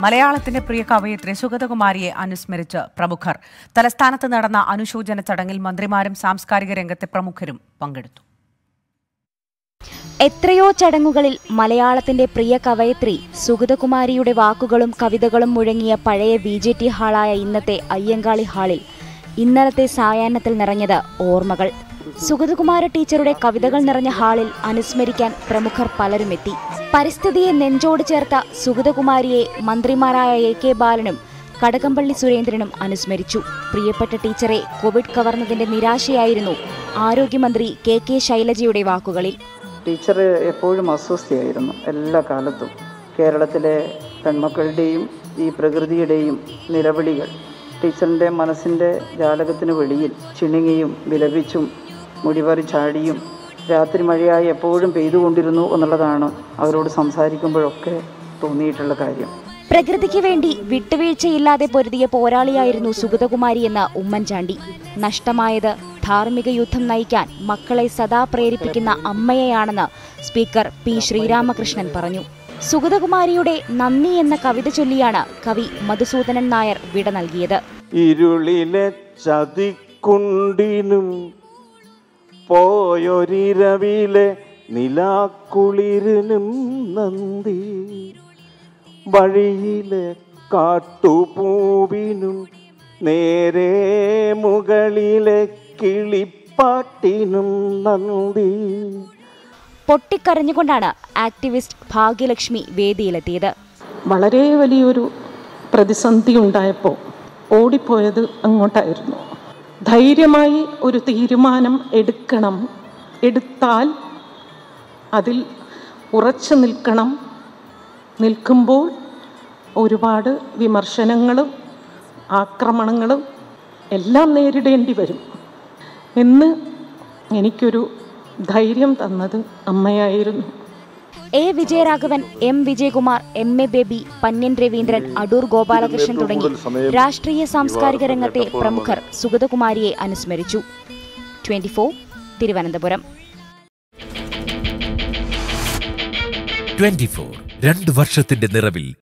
മലയാളത്തിന്റെ പ്രിയ കവയിത്രി സുഗതകുമാരിയെ അനുസ്മരിച്ച് പ്രമുഖർ. തലസ്ഥാനത്ത് നടന്ന അനുശോചന ചടങ്ങിൽ മന്ത്രിമാരും സാംസ്കാരിക രംഗത്തെ പ്രമുഖരും പങ്കെടുത്തു. എത്രയോ ചടങ്ങുകളിൽ മലയാളത്തിന്റെ പ്രിയ കവയിത്രി സുഗതകുമാരിയുടെ വാക്കുകളും കവിതകളും മുഴങ്ങിയ പഴയ BJT ഹാളായ ഇന്നത്തെ അയ്യങ്കാളി ഹാളിൽ ഇന്നലത്തെ സായാഹ്നത്തിൽ നിറഞ്ഞത് ഓർമ്മകൾ. സുഗതകുമാരി ടീച്ചറുടെ കവിതകൾ നിറഞ്ഞ ഹാളിൽ അനുസ്മരിക്കാൻ പ്രമുഖർ പലരുമെത്തി. പരിസ്ഥിതിയെ നെഞ്ചോട് ചേർത്ത സുഗതകുമാരിയെ മന്ത്രിമാരായ AK ബാലനും കടകംപള്ളി സുരേന്ദ്രനും അനുസ്മരിച്ചു. പ്രിയപ്പെട്ട ടീച്ചറെ കോവിഡ് കവർന്നതിന്റെ നിരാശയായിരുന്നു ആരോഗ്യമന്ത്രി KK ശൈലജയുടെ വാക്കുകളിൽ. ടീച്ചർ എപ്പോഴും അസ്വസ്ഥയായിരുന്നു. എല്ലാ കാലത്തും കേരളത്തിലെ പെൺമക്കളുടെയും ഈ പ്രകൃതിയുടെയും നിലവിളികൾ ടീച്ചറിൻ്റെ മനസ്സിൻ്റെ ജാലകത്തിന് വെളിയിൽ ചിണുങ്ങിയും വിലപിച്ചും മുടിപറി ചാടിയും രാത്രി മഴയായി എപ്പോഴും പെയ്തുകൊണ്ടിരുന്നു എന്നുള്ളതാണ് അവരോട് സംസാരിക്കുമ്പോഴൊക്കെ തോന്നിയിട്ടുള്ള കാര്യം. പ്രകൃതിക്ക് വേണ്ടി വിട്ടുവീഴ്ചയില്ലാതെ പൊരുതിയ പോരാളിയായിരുന്നു സുഗതകുമാരി എന്ന ഉമ്മൻചാണ്ടി. നഷ്ടമായത് ധാർമ്മിക യുദ്ധം നയിക്കാൻ മക്കളെ സദാ പ്രേരിപ്പിക്കുന്ന അമ്മയെയാണെന്ന് സ്പീക്കർ P. ശ്രീരാമകൃഷ്ണൻ പറഞ്ഞു. സുഗതകുമാരിയുടെ നന്ദി എന്ന കവിത ചൊല്ലിയാണ് കവി മധുസൂദനൻ നായർ വിട നൽകിയത്. ഇരുളിലെ ചതിക്കുണ്ടിനും പോയൊരിരവിലെ നിലാക്കുളിരിനും നന്ദി, വഴിയിലെ കാട്ടുപൂവിനും നേരെ മുകളിലെ കിളിപ്പാട്ടിനും നന്ദി. പൊട്ടിക്കരഞ്ഞുകൊണ്ടാണ് ആക്ടിവിസ്റ്റ് ഭാഗ്യലക്ഷ്മി വേദിയിലെത്തിയത്. വളരെ വലിയൊരു പ്രതിസന്ധി ഉണ്ടായപ്പോൾ ഓടിപ്പോയത് അങ്ങോട്ടായിരുന്നു. ധൈര്യമായി ഒരു തീരുമാനം എടുത്താൽ അതിൽ ഉറച്ചു നിൽക്കണം. നിൽക്കുമ്പോൾ ഒരുപാട് വിമർശനങ്ങളും ആക്രമണങ്ങളും എല്ലാം നേരിടേണ്ടി വരും എന്ന് എനിക്കൊരു ധൈര്യം തന്നത് അമ്മയായിരുന്നു. A. Vijayaraghavan, M. Vijayakumar, MA Baby, Pannyan Raveendran, Adoor Gopalakrishnan തുടങ്ങി രാഷ്ട്രീയ സാംസ്കാരിക രംഗത്തെ പ്രമുഖർ സുഗതകുമാരിയെ അനുസ്മരിച്ചു. 24 തിരുവനന്തപുരം. 24 2 വർഷത്തിന്റെ നിറവിൽ